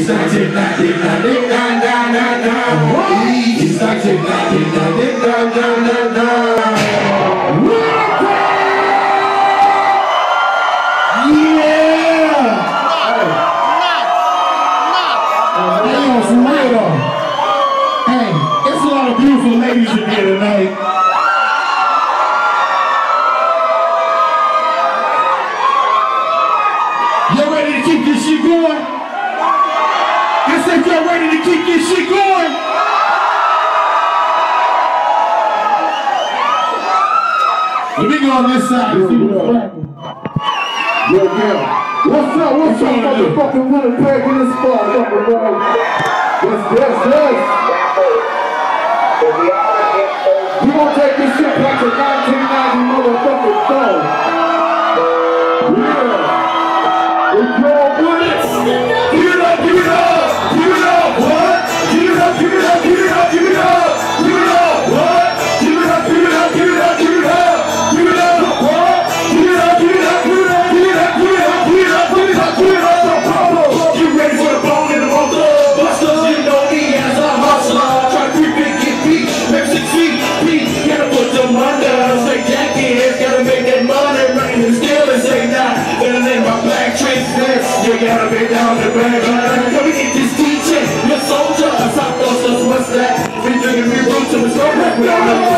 It's like tick tock, tick tock, tick tock, down, down, down. It's like tick tock, tick tock, tick tock, down, down, down. Beautiful ladies in here tonight. Y'all ready to keep this shit going? I said y'all ready to keep this shit going? Let me go on this side and see what's happening. Yeah. What's up, motherfucking Winnipeg in this spot, Yes. We gonna take this shit back to 1990 motherfucking phone. Yeah. If y'all with it, give it up, give it up, give it up, what? Give it up, give it up, give it up, give it up, give it up, what? Give it up, give it up, give it up, give it up, give it up, what? Give it up, give it up, give it up, give it up, give it up, give it up, give it up, give it up, get ready for the bone and the motor. Busters, you know me as a hustler. Try to creep and get beat, make 6 feet. Gotta put them under, say jackets, gotta make that money rain and still and say nah. Better than my black trace this, you gotta be down the back. Come and get this DJ, your soldier, South Coasters, what's that? We drinking, we root to the smoke, we don't know.